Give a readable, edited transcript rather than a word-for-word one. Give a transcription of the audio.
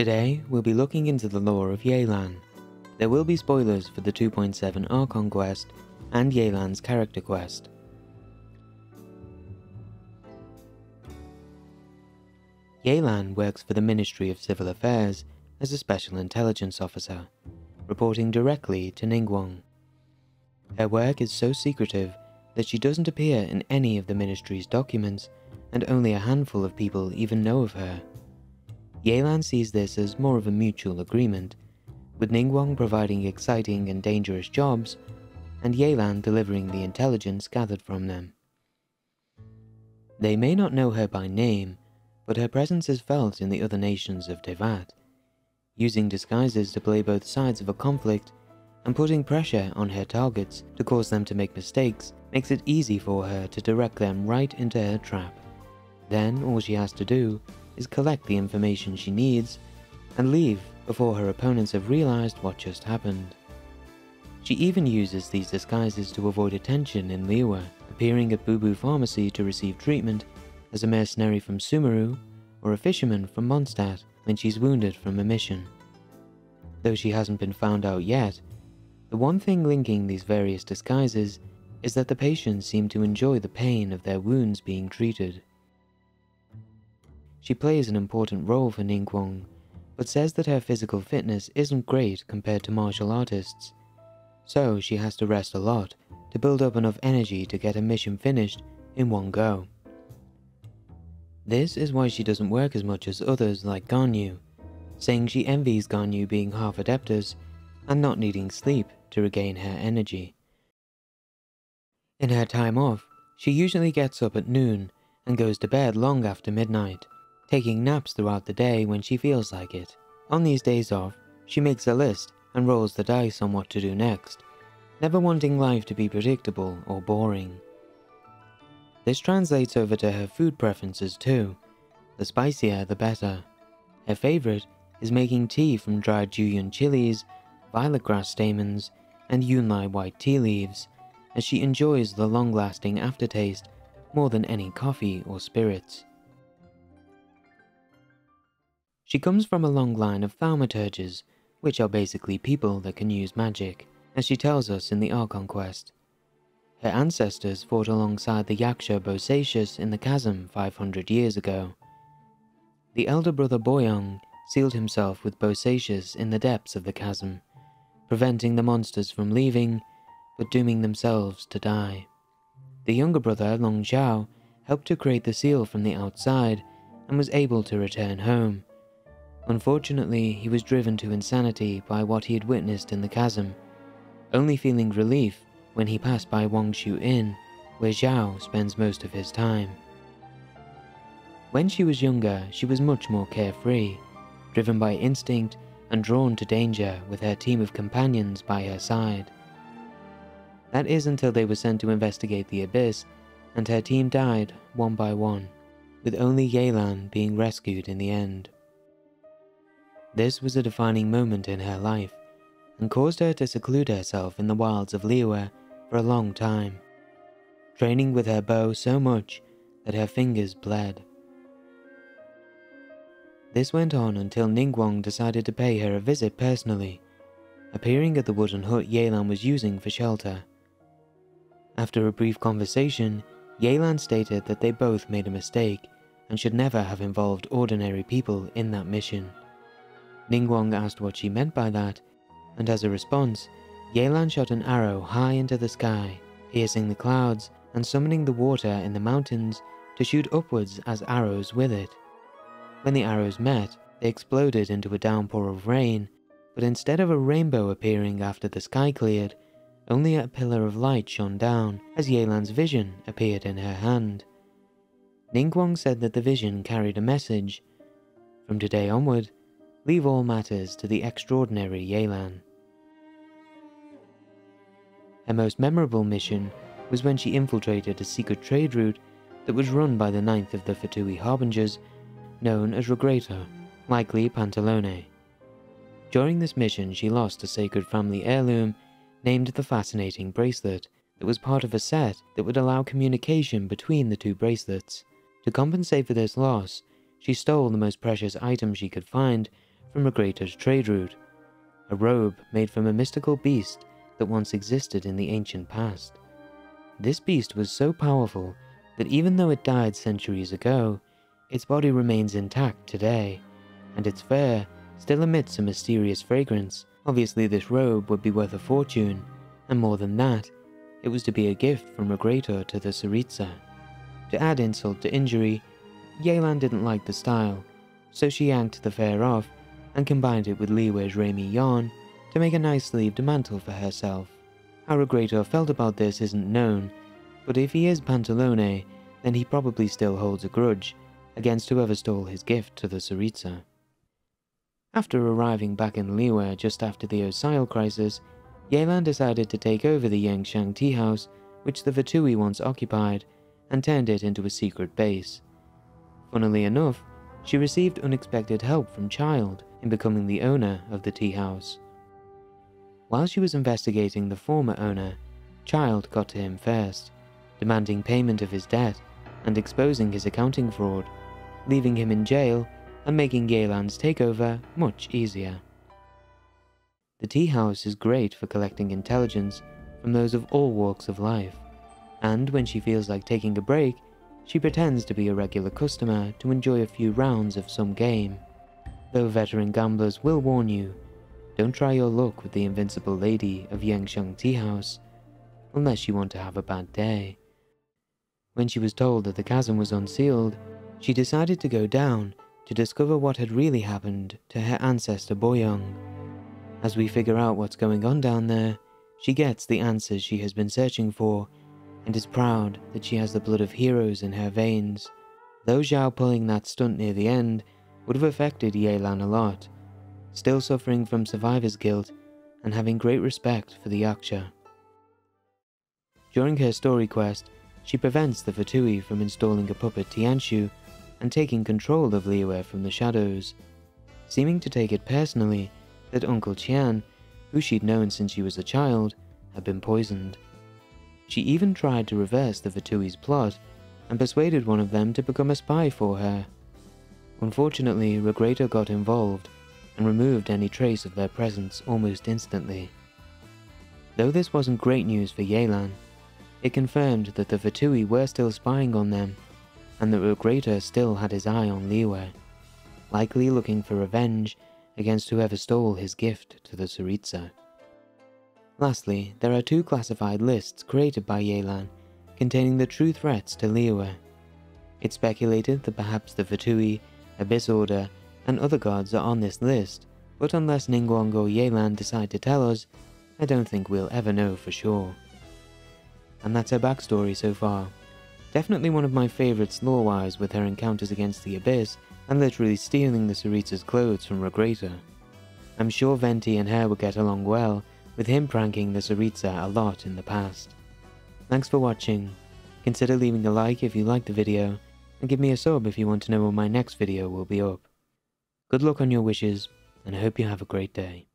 Today, we'll be looking into the lore of Yelan. There will be spoilers for the 2.7 Archon quest and Yelan's character quest. Yelan works for the Ministry of Civil Affairs as a special intelligence officer, reporting directly to Ningguang. Her work is so secretive that she doesn't appear in any of the ministry's documents, and only a handful of people even know of her. Yelan sees this as more of a mutual agreement, with Ningguang providing exciting and dangerous jobs, and Yelan delivering the intelligence gathered from them. They may not know her by name, but her presence is felt in the other nations of Tevat, using disguises to play both sides of a conflict and putting pressure on her targets to cause them to make mistakes makes it easy for her to direct them right into her trap. Then all she has to do is collect the information she needs and leave before her opponents have realized what just happened. She even uses these disguises to avoid attention in Liyue, appearing at Bubu Pharmacy to receive treatment as a mercenary from Sumeru or a fisherman from Mondstadt when she's wounded from a mission. Though she hasn't been found out yet, the one thing linking these various disguises is that the patients seem to enjoy the pain of their wounds being treated. She plays an important role for Ningguang, but says that her physical fitness isn't great compared to martial artists, so she has to rest a lot to build up enough energy to get a mission finished in one go. This is why she doesn't work as much as others like Ganyu, saying she envies Ganyu being half Adeptus and not needing sleep to regain her energy. In her time off, she usually gets up at noon and goes to bed long after midnight, taking naps throughout the day when she feels like it. On these days off, she makes a list and rolls the dice on what to do next, never wanting life to be predictable or boring. This translates over to her food preferences too. The spicier the better. Her favorite is making tea from dried Jueyun chilies, violet grass stamens, and Yunlai white tea leaves, as she enjoys the long-lasting aftertaste more than any coffee or spirits. She comes from a long line of thaumaturges, which are basically people that can use magic, as she tells us in the Archon quest. Her ancestors fought alongside the Yaksha Bosacius in the Chasm 500 years ago. The elder brother Boyong sealed himself with Bosacius in the depths of the chasm, preventing the monsters from leaving, but dooming themselves to die. The younger brother Long Zhao helped to create the seal from the outside and was able to return home. Unfortunately, he was driven to insanity by what he had witnessed in the chasm, only feeling relief when he passed by Wangshu Inn, where Zhao spends most of his time. When she was younger, she was much more carefree, driven by instinct and drawn to danger with her team of companions by her side. That is until they were sent to investigate the abyss, and her team died one by one, with only Yelan being rescued in the end. This was a defining moment in her life, and caused her to seclude herself in the wilds of Liyue for a long time, training with her bow so much that her fingers bled. This went on until Ningguang decided to pay her a visit personally, appearing at the wooden hut Yelan was using for shelter. After a brief conversation, Yelan stated that they both made a mistake and should never have involved ordinary people in that mission. Ningguang asked what she meant by that, and as a response, Yelan shot an arrow high into the sky, piercing the clouds and summoning the water in the mountains to shoot upwards as arrows with it. When the arrows met, they exploded into a downpour of rain, but instead of a rainbow appearing after the sky cleared, only a pillar of light shone down as Yelan's vision appeared in her hand. Ningguang said that the vision carried a message. From today onward, leave all matters to the extraordinary Yelan. Her most memorable mission was when she infiltrated a secret trade route that was run by the ninth of the Fatui Harbingers, known as Regreto, likely Pantalone. During this mission, she lost a sacred family heirloom named the Fascinating Bracelet that was part of a set that would allow communication between the two bracelets. To compensate for this loss, she stole the most precious item she could find from Regreta's trade route, a robe made from a mystical beast that once existed in the ancient past. This beast was so powerful that even though it died centuries ago, its body remains intact today, and its fur still emits a mysterious fragrance. Obviously this robe would be worth a fortune, and more than that, it was to be a gift from Regreta to the Tsaritsa. To add insult to injury, Yelan didn't like the style, so she yanked the fur off and combined it with Liyue's Raimi yarn to make a nice sleeved mantle for herself. How Regreta felt about this isn't known, but if he is Pantalone, then he probably still holds a grudge against whoever stole his gift to the Tsaritsa. After arriving back in Liyue just after the Osile crisis, Yelan decided to take over the Yangshan tea house, which the Fatui once occupied, and turned it into a secret base. Funnily enough, she received unexpected help from Child in becoming the owner of the tea house. While she was investigating the former owner, Child got to him first, demanding payment of his debt and exposing his accounting fraud, leaving him in jail and making Yelan's takeover much easier. The tea house is great for collecting intelligence from those of all walks of life, and when she feels like taking a break, she pretends to be a regular customer to enjoy a few rounds of some game. Though veteran gamblers will warn you, don't try your luck with the invincible lady of Yangshan Tea House, unless you want to have a bad day. When she was told that the chasm was unsealed, she decided to go down to discover what had really happened to her ancestor Boyong. As we figure out what's going on down there, she gets the answers she has been searching for, and is proud that she has the blood of heroes in her veins. Though Zhao pulling that stunt near the end would have affected Yelan a lot, still suffering from survivor's guilt and having great respect for the Yaksha. During her story quest, she prevents the Fatui from installing a puppet Tianshu and taking control of Liyue from the shadows, seeming to take it personally that Uncle Qian, who she'd known since she was a child, had been poisoned. She even tried to reverse the Fatui's plot and persuaded one of them to become a spy for her. Unfortunately, Regreta got involved and removed any trace of their presence almost instantly. Though this wasn't great news for Yelan, it confirmed that the Fatui were still spying on them, and that Regreta still had his eye on Liyue, likely looking for revenge against whoever stole his gift to the Tsaritsa. Lastly, there are 2 classified lists created by Yelan containing the true threats to Liyue. It's speculated that perhaps the Fatui, Abyss Order, and other gods are on this list, but unless Ningguang or Yelan decide to tell us, I don't think we'll ever know for sure. And that's her backstory so far. Definitely one of my favourites lore-wise, with her encounters against the Abyss and literally stealing the Tsaritsa's clothes from Regreta. I'm sure Venti and her would get along well, with him pranking the Tsaritsa a lot in the past. Thanks for watching. Consider leaving a like if you liked the video, and give me a sub if you want to know when my next video will be up. Good luck on your wishes, and I hope you have a great day.